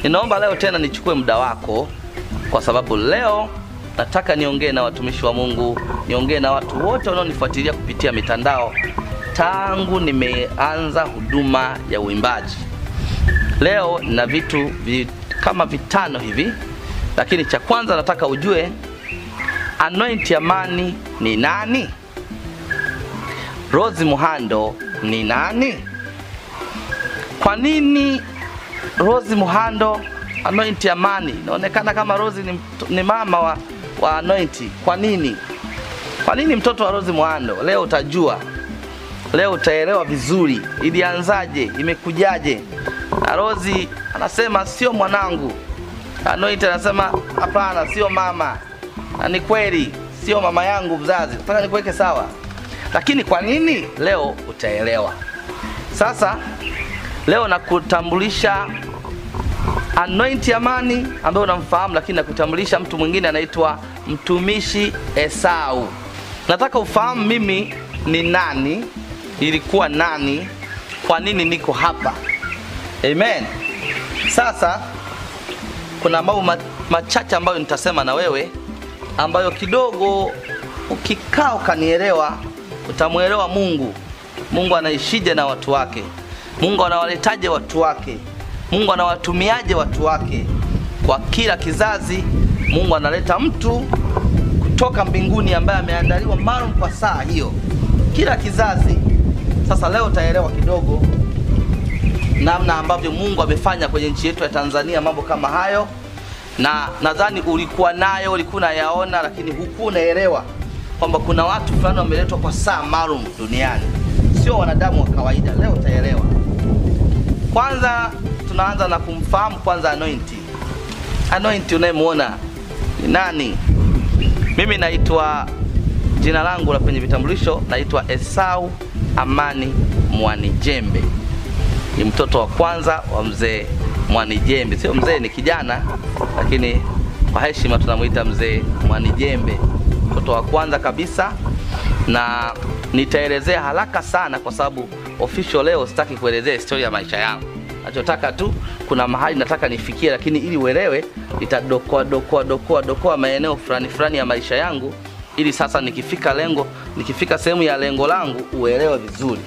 Ninaomba leo tena nichukue muda wako, kwa sababu leo nataka niongee na watumishi wa Mungu, niongee na watu wote wanaonifuatilia kupitia mitandao tangu nimeanza huduma ya uimbaji. Leo nina vitu kama vitano hivi, lakini cha kwanza nataka ujue Annoint Amani ni nani? Rose Muhando ni nani? Kwa nini Rose Muhando Annoint Amani? Inaonekana kama Rose ni mama wa Annoint. Kwa nini? Kwa nini mtoto wa Rose Muhando? Leo utajua. Leo utaelewa vizuri. Ilianzaje? Imekujaje? Na Rose anasema sio mwanangu. Annoint anasema hapana, sio mama. Na ni kweli sio mama yangu mzazi. Nataka nikuweke sawa. Lakini kwa nini? Leo utaelewa. Sasa leo nakutambulisha Annoint Amani ambaye unamfahamu, lakini nakutambulisha mtu mwingine anaitwa mtumishi Esau. Nataka ufahamu mimi ni nani, nilikuwa nani, kwa nini niko hapa. Amen. Sasa kuna mambo machache ambayo nitasema na wewe, ambayo kidogo ukikaa ukanielewa, utamuelewa Mungu. Mungu anaishije na watu wake? Mungu anawaletaje watu wake? Mungu anawatumiaje watu wake? Kwa kila kizazi Mungu analeta mtu kutoka mbinguni ambaye ameandaliwa maalum kwa saa hiyo. Kila kizazi. Sasa leo utaelewa kidogo namna ambavyo Mungu amefanya kwenye nchi yetu ya Tanzania mambo kama hayo. Na nadhani ulikuwa nayo, ulikuwa unayaona, lakini hukuwa unaelewa kwamba kuna watu fulani wameletwa kwa saa maalum duniani, sio wanadamu wa kawaida. Leo utaelewa. Kwanza tunaanza na kumfahamu kwanza Annoint. Annoint unayemuona ni nani? Mimi naitwa, jina langu la kwenye vitambulisho naitwa Esau Amani Mwanijembe. Ni mtoto wa kwanza wa mzee Mwanijembe. Sio mzee, ni kijana, lakini kwa heshima tunamuita mzee Mwanijembe. Mtoto wa kwanza kabisa. Na nitaelezea haraka sana kwa sababu official leo sitaki kuelezea historia ya maisha yangu. Nachotaka tu, kuna mahali nataka nifikie, lakini ili uelewe nitadokoa maeneo fulani ya maisha yangu, ili sasa nikifika sehemu ya lengo langu uelewe vizuri.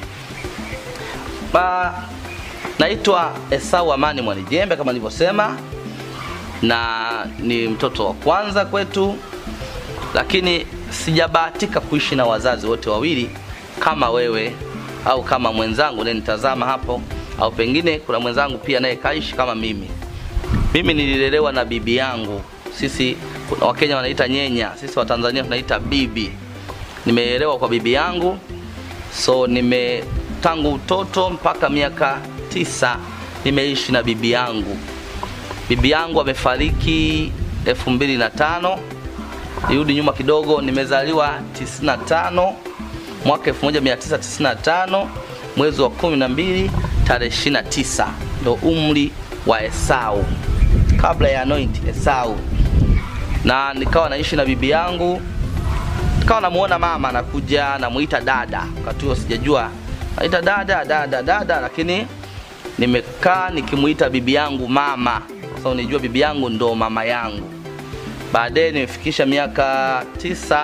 Naitwa Esau Amani Mwanijembe kama nilivyosema, na ni mtoto wa kwanza kwetu, lakini sijabahatika kuishi na wazazi wote wawili kama wewe au kama mwenzangu unanitazama hapo, au pengine kuna mwenzangu pia naye kaishi kama mimi. Mimi nililelewa na bibi yangu. Sisi Wakenya wanaita nyenya, sisi wa Tanzania tunaita bibi. Nimeelewa kwa bibi yangu. So tangu utoto mpaka miaka 9 nimeishi na bibi yangu. Bibi yangu amefariki 2005. Nirudi nyuma kidogo, nimezaliwa 95, mwaka 1995, mwezi wa 12, tarehe 29. Ndio umri wa Esau, kabla ya Annoint Esau. Na nikawa naishi na bibi yangu. Nikawa namuona mama anakuja, namuita dada. Wakati huo sijajua naita dada, lakini nimekaa nikimuita bibi yangu mama. Sasa unijua bibi yangu ndo mama yangu. Baadaye nimefikisha miaka 9,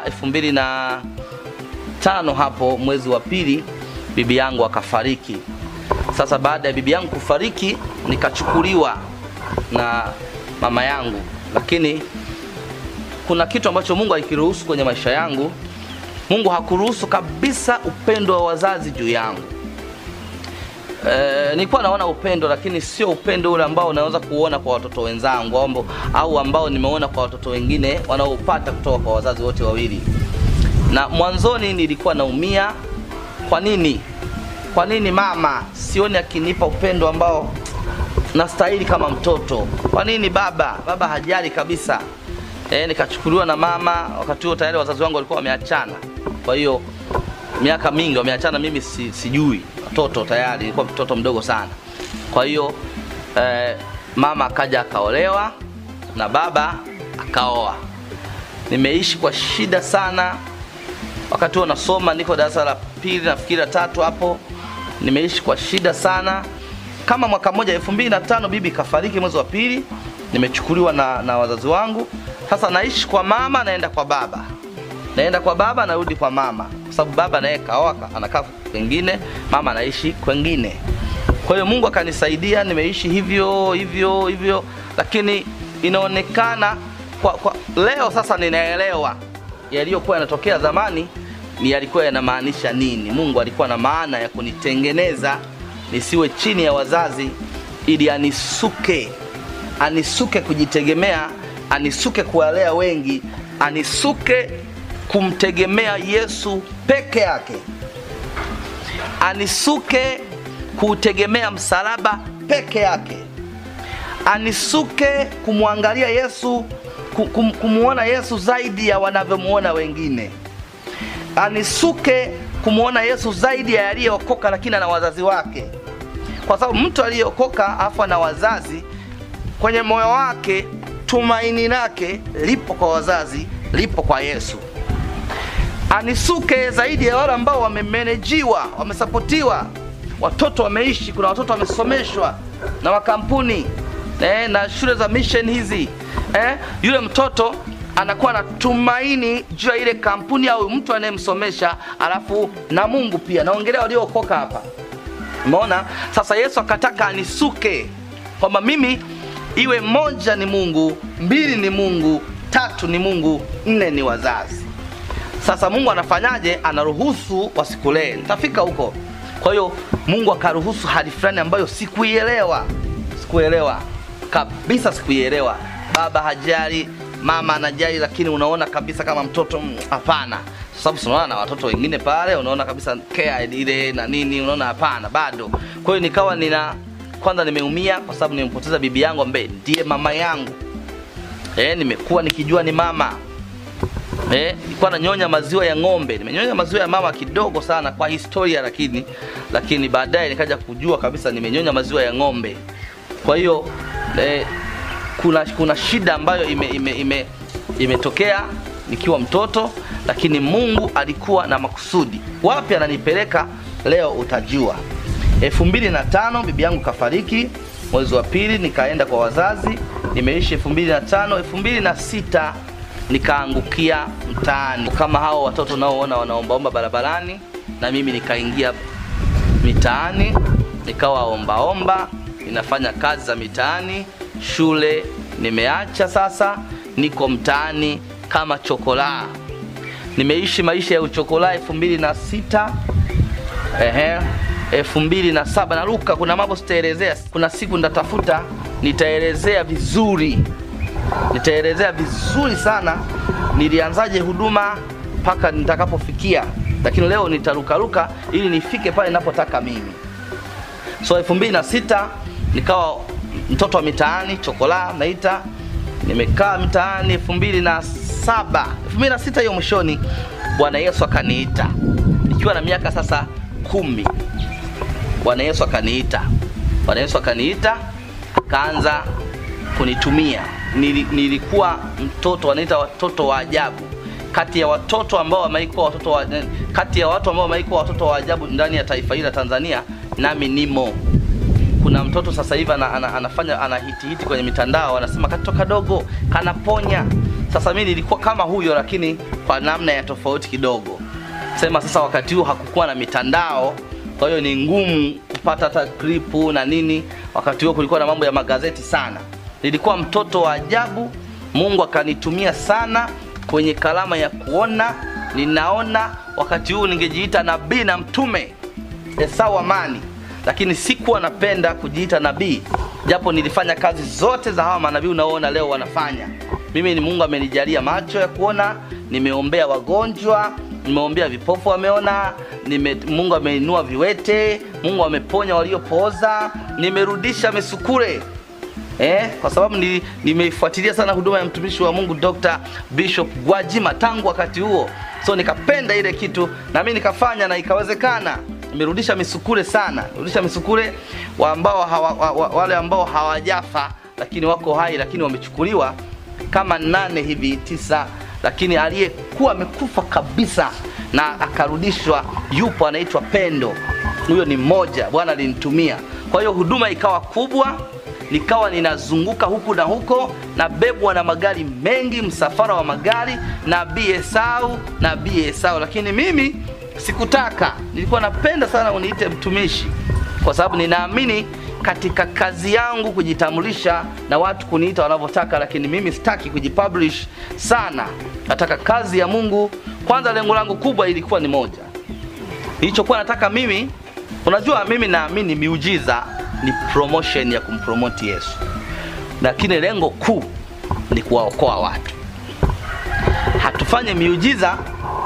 2005 hapo mwezi wa pili bibi yangu akafariki. Sasa baada ya bibi yangu kufariki nikachukuliwa na mama yangu, lakini kuna kitu ambacho Mungu alikiruhusu kwenye maisha yangu. Mungu hakuruhusu kabisa upendo wa wazazi juu yangu. Nilikuwa naona upendo, lakini sio upendo ule ambao unaweza kuona kwa watoto wenzangu au ambao nimeona kwa watoto wengine wanaopata kutoka kwa wazazi wote wawili. Na mwanzoni nilikuwa naumia. Kwa nini? Kwa nini mama sioni akinipa upendo ambao nastahili kama mtoto? Kwa nini baba hajali kabisa? Nikachukuliwa na mama. Wakati huo tayari wazazi wangu walikuwa wameachana. Kwa hiyo miaka mingi wameachana, mimi sijui. Mtoto tayari nilikuwa mtoto mdogo sana. Kwa hiyo mama akaja akaolewa na baba akaoa. Nimeishi kwa shida sana. Wakati huo nasoma, niko darasa la 2 nafikiri la 3 hapo. Nimeishi kwa shida sana. kama mwaka mmoja 2005 bibi kafariki mwezi wa pili, nimechukuliwa na wazazi wangu. Sasa naishi kwa mama, naenda kwa baba. Naenda kwa baba, narudi kwa mama. Kwa sababu baba naye kaoa, anakaa kwingine, mama anaishi kwingine. Kwa hiyo Mungu akanisaidia, nimeishi hivyo, lakini inaonekana kwa leo sasa ninaelewa yaliyokuwa yanatokea zamani ni yalikuwa yanamaanisha nini. Mungu alikuwa na maana ya kunitengeneza nisiwe chini ya wazazi, ili anisuke kujitegemea, anisuke kuwalea wengi, anisuke kumtegemea Yesu peke yake, anisuke kutegemea msalaba peke yake, anisuke kumwangalia Yesu, kumuona Yesu zaidi ya wanavyomuona wengine, anisuke kumuona Yesu zaidi ya aliyeokoka lakini na wazazi wake. Kwa sababu mtu aliyeokoka afa na wazazi, kwenye moyo wake tumaini lake lipo kwa wazazi, lipo kwa Yesu. Anisuke zaidi ya wale ambao wamemenejiwa, wamesapotiwa, watoto wameishi, kuna watoto wamesomeshwa na makampuni na shule za mission hizi. Yule mtoto anakuwa na tumaini juu ya ile kampuni au mtu anayemsomesha, alafu na Mungu pia. Naongelea waliookoka hapa. Umeona? Sasa Yesu akataka anisuke kwamba mimi iwe moja ni Mungu, mbili ni Mungu, tatu ni Mungu, nne ni wazazi. Sasa Mungu anafanyaje? Anaruhusu wasikulee. Nitafika huko. Kwa hiyo Mungu akaruhusu hali fulani ambayo sikuielewa kabisa, sikuielewa. Baba hajali, mama anajali, lakini unaona kabisa kama mtoto hapana. Sababu unaona na watoto wengine pale, unaona kabisa care ile na nini, unaona hapana bado. Kwa hiyo nikawa kwanza nimeumia kwa sababu nimempoteza bibi yangu ambaye ndiye mama yangu. Nimekuwa nikijua ni mama. Nilikuwa nanyonya maziwa ya ng'ombe. Nimenyonya maziwa ya mama kidogo sana kwa historia, lakini baadaye nikaja kujua kabisa nimenyonya maziwa ya ng'ombe. Kwa hiyo kuna shida ambayo imetokea nikiwa mtoto, lakini Mungu alikuwa na makusudi. Wapi ananipeleka leo utajua. 2005 bibi yangu kafariki mwezi wa pili, nikaenda kwa wazazi. Nimeishi 2005, 2006 nikaangukia mtaani kama hao watoto naoona wanaombaomba barabarani, na mimi nikaingia mitaani, nikawa ombaomba, ninafanya kazi za mitaani, shule nimeacha, sasa niko mtaani kama chokola. Nimeishi maisha ya uchokola 2006, 2007 naruka. Kuna mambo sitaelezea, kuna siku nitatafuta nitaelezea vizuri sana nilianzaje huduma mpaka nitakapofikia, lakini leo nitarukaruka ili nifike pale ninapotaka mimi. So 2006 nikawa mtoto wa mitaani, chokola naita. Nimekaa mitaani 2006 hiyo mwishoni, Bwana Yesu akaniita nikiwa na miaka sasa 10. Bwana Yesu akaniita akaanza kunitumia. Nilikuwa mtoto, wanaita watoto wa ajabu, kati ya watoto ambao wameikuwa watoto wa ajabu ndani ya taifa hili la Tanzania, nami nimo. Kuna mtoto sasa hivi anafanya hiti kwenye mitandao, anasema katoto kadogo kanaponya. Sasa mimi nilikuwa kama huyo, lakini kwa namna ya tofauti kidogo. Sema sasa wakati huo hakukuwa na mitandao, kwa hiyo ni ngumu kupata hata clip na nini. Wakati huo kulikuwa na mambo ya magazeti sana. Nilikuwa mtoto wa ajabu. Mungu akanitumia sana kwenye kalama ya kuona. Ninaona wakati huu ningejiita nabii na mtume sawa Amani, lakini sikuwa napenda kujiita nabii, japo nilifanya kazi zote za hawa manabii unaoona leo wanafanya. Mimi ni Mungu amenijalia macho ya kuona, nimeombea wagonjwa, nimeombea vipofu wameona, Mungu ameinua viwete, Mungu ameponya waliopooza, nimerudisha misukule. Kwa sababu nimeifuatilia sana huduma ya mtumishi wa Mungu Dr. Bishop Gwajima tangu wakati huo. So nikapenda ile kitu na mimi nikafanya na ikawezekana. Nimerudisha misukule sana. Nirudisha misukule wale ambao hawajafa lakini wako hai, lakini wamechukuliwa kama 8 hivi 9, lakini aliyekuwa amekufa kabisa na akarudishwa yupo, anaitwa Pendo. Huyo ni mmoja, Bwana alinitumia. Kwa hiyo huduma ikawa kubwa, nikawa ninazunguka huku na huko, nabebwa na magari mengi, msafara wa magari, Nabii Esau. Lakini mimi sikutaka, nilikuwa napenda sana uniite mtumishi, kwa sababu ninaamini katika kazi yangu kujitambulisha na watu kuniita wanavyotaka. Lakini mimi sitaki kujipublish sana, nataka kazi ya Mungu kwanza. Lengo langu kubwa ilikuwa ni moja, nilichokuwa nataka mimi, unajua mimi naamini miujiza ni promotion ya kumpromote Yesu, lakini lengo kuu ni kuwaokoa watu. Hatufanye miujiza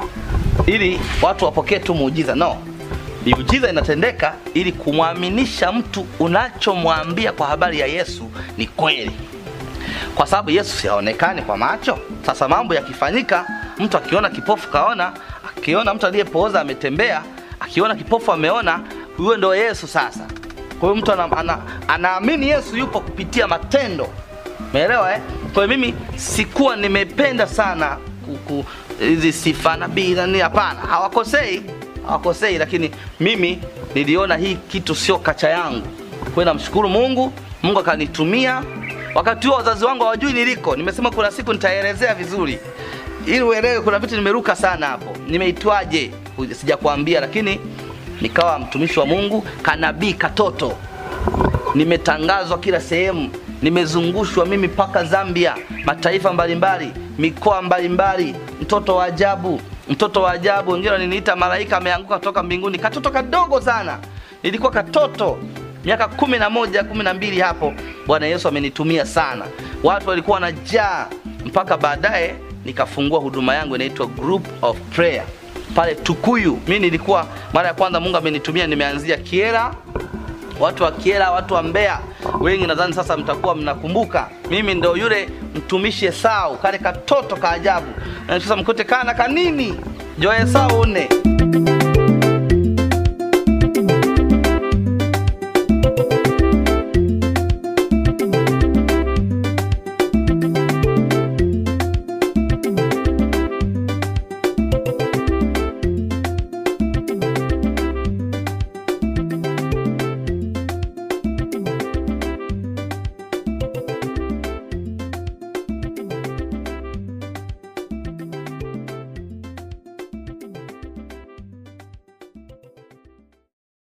ili watu wapokee tu muujiza, no. Miujiza inatendeka ili kumwaminisha mtu unachomwambia kwa habari ya Yesu ni kweli, kwa sababu Yesu siaonekani kwa macho. Sasa mambo yakifanyika, mtu akiona kipofu kaona, akiona mtu aliyepooza ametembea, akiona kipofu ameona, huyo ndio Yesu sasa. Kwa hiyo mtu anaamini Yesu yupo kupitia matendo. Umeelewa eh? Kwa hiyo mimi sikuwa nimependa sana hizi sifa nabii nani, hapana. Hawakosei, lakini mimi niliona hii kitu sio kacha yangu. Kwa hiyo namshukuru Mungu akanitumia. Wakati huo wazazi wangu hawajui niliko. Nimesema kuna siku nitaelezea vizuri ili uelewe, kuna vitu nimeruka sana hapo. Nimeitwaje sijakwambia, lakini nikawa mtumishi wa Mungu, kanabii katoto. Nimetangazwa kila sehemu, nimezungushwa mimi paka Zambia, mataifa mbalimbali, mikoa mbalimbali. Mtoto wa ajabu, wengine wananiita malaika ameanguka kutoka mbinguni. Katoto kadogo sana, nilikuwa katoto miaka 11 12 hapo. Bwana Yesu amenitumia sana, watu walikuwa wanajaa, mpaka baadaye nikafungua huduma yangu inaitwa Group of Prayer pale Tukuyu. Mimi nilikuwa mara ya kwanza Mungu amenitumia, nimeanzia Kiera. Watu wa Kiera, watu wa Mbeya wengi nadhani sasa mtakuwa mnakumbuka. Mimi ndio yule mtumishi Esau, kale katoto ka ajabu. Na sasa mkote kana kanini? Jo Esau une.